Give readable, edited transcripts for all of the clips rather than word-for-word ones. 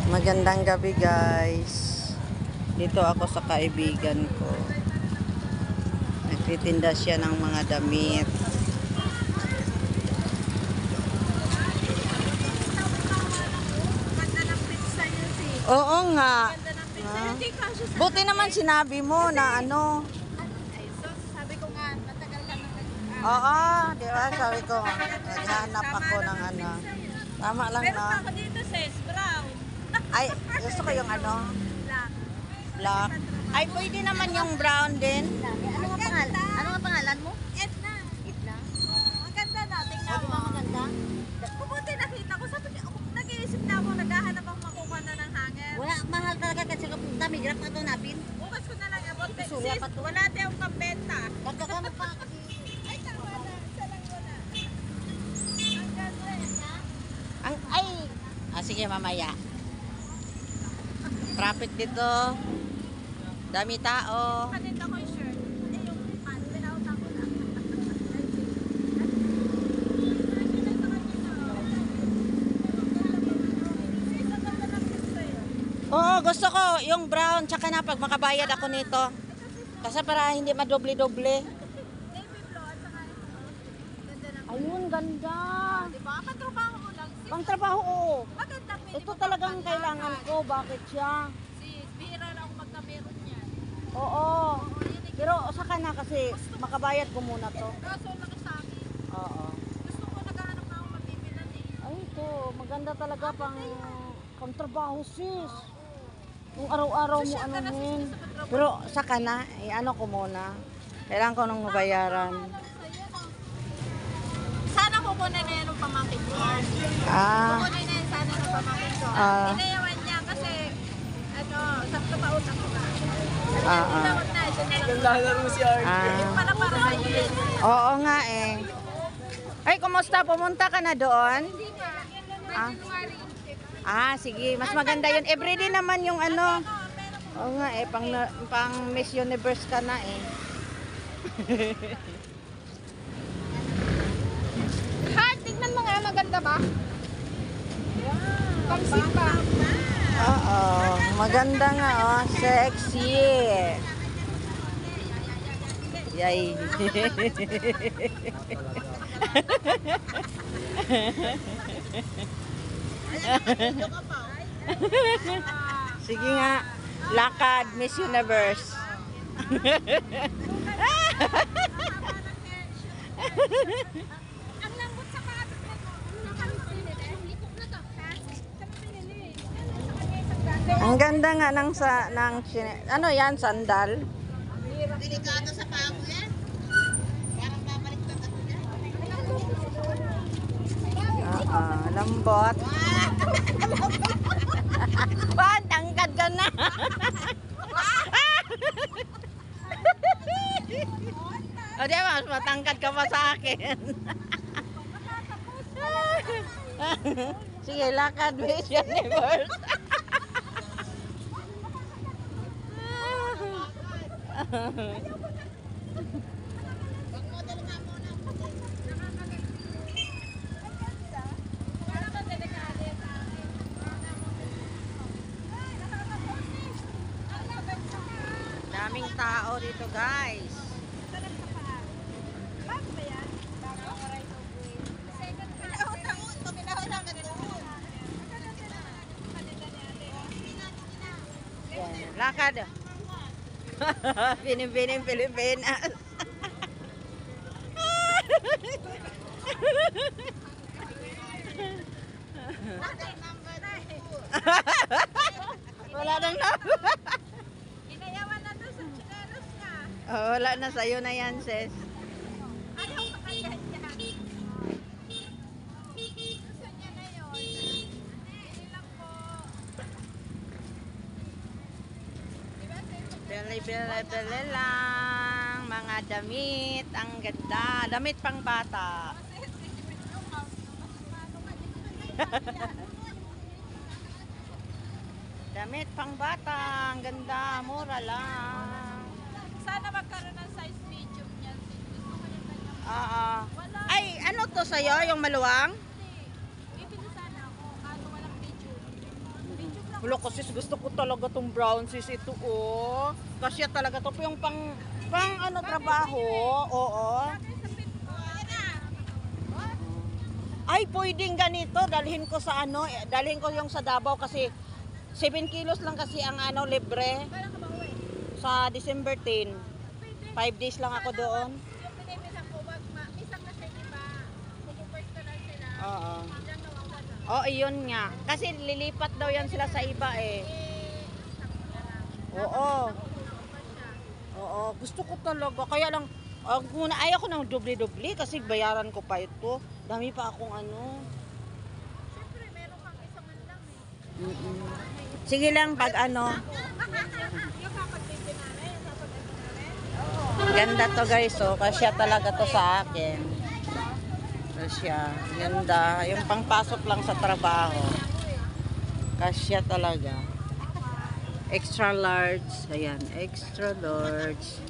Magandang gabi guys. Dito ako sa kaibigan ko. Nagtitinda siya ng mga damit. Ganda ng pizza yun si. Oo nga. Ganda ng pizza yun. Hindi kasya sa... Buti naman sinabi mo na ano. Ay, so, sabi ko nga, matagal ka nang Oo, di ba? Sabi ko, naghahanap ako ng ano. Tama lang Meron na. pa ako dito, sis, brown. Ay, gusto ko yung ano, Black. black. Ay, pwede naman yung brown din. Ano nga pangalan? Ano nga pangalan mo? Edna. Itna. Ang ganda na, O, tingnan di mo. ba maganda? Pumunti nakita ko, sabi ko, nag-iisip na ako, naghahanap ako makuha na ng hanger. Wala, mahal talaga kasi dami grap na ito napin. Bukas ko na lang abot. Surya Sis, pa to. wala tayong pambenta. Dagdagan mo pa kasi. Ay, tama na. Isa lang muna. Ang ganda eh. Ay! Sige, mamaya. Traffic dito. Dami tao. Kanita ko yung shirt. Eh, yung pants, pinauta ko na. Oo, gusto ko yung brown tsaka na pag makabayad ako nito. Kasi para hindi madoble-doble. Navy blue at saka ito. Ganda ng... Ayun, ganda. Diba? Patrabaho mo lang. Sis, Pang trabaho, oo. maganda minimum. Ito talagang kailangan ko. Bakit siya? Sis, bihira lang ako magkameron niyan. Oo. Oo, yun eh. Pero saka na kasi makabayad ko muna to. Kaso laki sa akin. Oo. Gusto ko naghahanap na ako mabibilan eh. Ay, ito. Maganda talaga pang trabaho, sis. Yung araw-araw mo Social ka na, sis, anuhin. sa patrabaho. Pero saka na, ano ko muna. Kailangan ko nang mabayaran. Sana kukunin na yan ng pamangkin ko. Ah. Kukunin na yan sana ng pamangkin ko. Ah. Inayawan niya kasi ano, sakto pa utang ko na. Ah, ah. Utang na, ito na lang. Ah. Para sa iyo. Oo nga eh. Ay, kumusta? Pumunta ka na doon? Hindi pa. Ah. Sige. Mas maganda yun. Everyday naman yung ano. Oo nga eh. Pang Miss Universe ka na eh. Ha, tignan mo nga, maganda ba? Pangsit pa. Oo. Maganda nga oh. Sexy. Yay. Sige nga. Lakad, Miss Universe. Ang lambot sa kapit na to. Ano kami pinili? Likok na to. Ha? Saan pinili? Sa kanya isang dati. Ang ganda nga ano yan, sandal? Delikado sa paa mo yan. Parang babaliktad ako yan. Oo, lambot. Ba, tangkad ka na. O di ba, mas matangkad ka pa sa akin. Sige, lakad, Miss Universe. Pag-model nga muna. Daming tao dito, guys. Yan, lakad. Pinim-pinim Pilipinas. Wala nang Inayawan na to sa chineros niya. wala na sa'yo na yan, sis. Ayaw sa kanya niya. Gusto niya na yun. Hindi lang po. Diba, sis? Bili lang. Mga damit. Ang ganda. Damit pang bata. Damit pang bata. Ang ganda. Mura lang. Sana magkaroon ng size medium niyan. Gusto ko yung kanyang wala. Ay, ano to sa'yo? Yung maluwang? Hindi. Bibili sana ako. Kaso walang medium. Medium lang Wala kasi gusto ko talaga tong brown sis ito oh. Kasi talaga to yung pang ano trabaho. Oo. Ay, pwedeng ganito. Dalhin ko sa ano, dalhin ko yung sa Davao kasi 7 kilos lang kasi ang ano libre Kailan ka ba uwi? sa December 10. 5 days lang ako doon. Yung pinimisan ko, isang na siya, diba? Pupupwes ka lang sila. Oo. Diyan nawawala. Oh, iyon nga. Kasi lilipat daw yan sila sa iba eh. Oo. Oo, gusto ko talaga. Kaya lang, muna ayaw ko ng doble-doble kasi bayaran ko pa ito. Dami pa akong ano. Siyempre, meron kang isang man lang eh. Sige lang pag ano. Yung kapag-baby na rin, yung kapag-baby na rin. Ganda to guys, oh. Kasya talaga to sa akin. Kasya. Ganda. Yung pangpasok lang sa trabaho. Kasya talaga. Extra large. Ayan, extra large.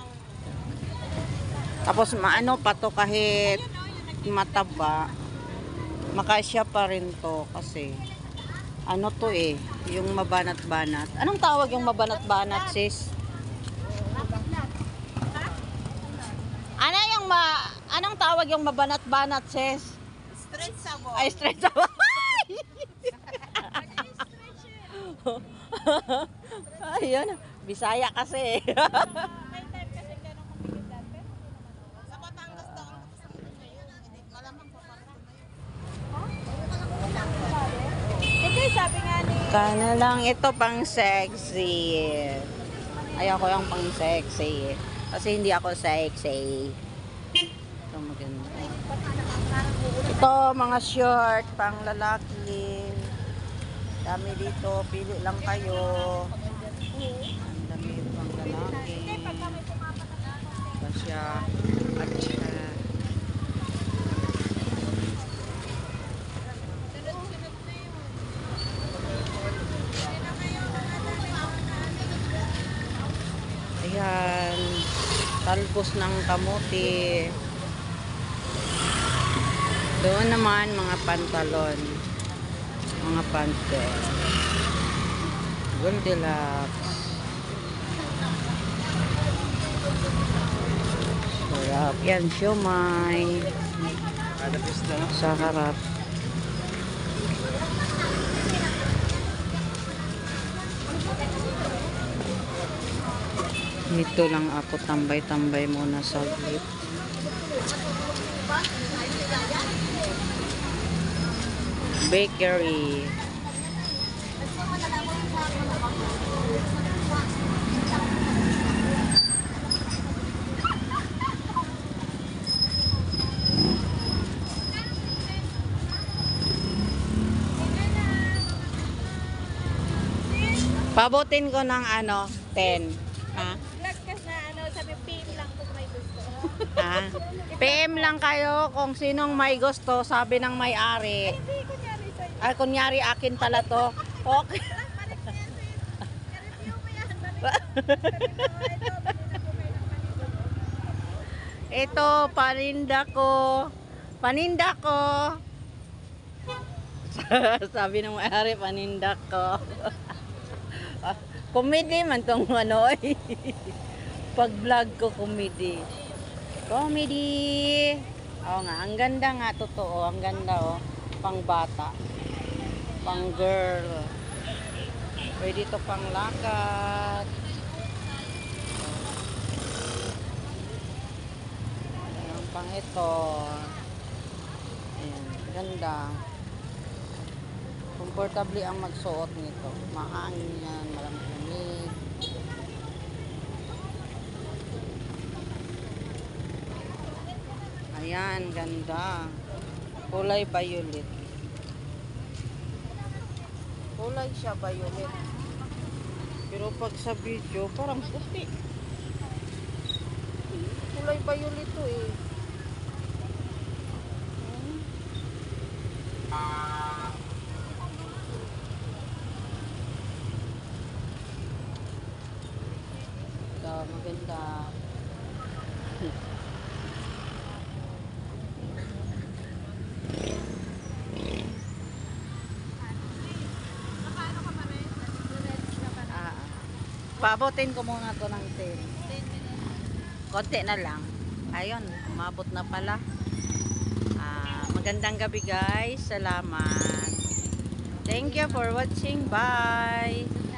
Tapos maano pa to kahit mataba. Makasya pa rin to kasi ano to eh, yung mabanat-banat. Anong tawag yung mabanat-banat, sis? Ano yung anong tawag yung mabanat-banat, sis? Straight sabon. Ay, straight sabay. Ayun, Bisaya kasi. May time kasi gano'ng kumigit dati. Sa Batangas daw ang kasama ngayon. Hindi malamang sa Batangas na yun. Hindi, sabi nga ni... Kana lang ito pang sexy. Ayoko yung pang sexy. Kasi hindi ako sexy. Ito maganda. Ito mga short pang lalaki. Dami dito, pili lang kayo. Ang dami pang lalaki. Kasya. Atcha. Ayan. Talbos ng kamuti. Doon naman mga pantalon. Mga pante. Goldilocks. Sarap. Yan, siomay. Sa harap. Dito lang ako tambay-tambay muna saglit. Bakery. Pabutin ko ng ano, 10. Ha? Vlog ka na ano, sabi PM lang kung may gusto. Ha? PM lang kayo kung sinong may gusto, sabi ng may-ari. Hindi, kunyari sa'yo. Ay, kunyari akin pala to. Okay. Balik na yan, sis. I-review mo yan. Balik na. Ito, paninda ko. Paninda ko. Sabi ng may-ari, paninda ko. Comedy man tong ano eh. Pag vlog ko, comedy. Comedy. Oo nga, ang ganda nga, totoo. Ang ganda oh. Pang bata. Pang girl. Pwede to pang lakad. Ayan, pang ito. Ayan, ganda. Comfortable ang magsuot nito. Mahangin yan, malamig. Ayan, ganda. Kulay violet. Kulay siya violet. Pero pag sa video, parang puti. Kulay violet to eh. Ito, maganda. Paabotin ko muna to ng 10. Konti na lang. Ayun, umabot na pala. Magandang gabi guys. Salamat. Thank you for watching. Bye.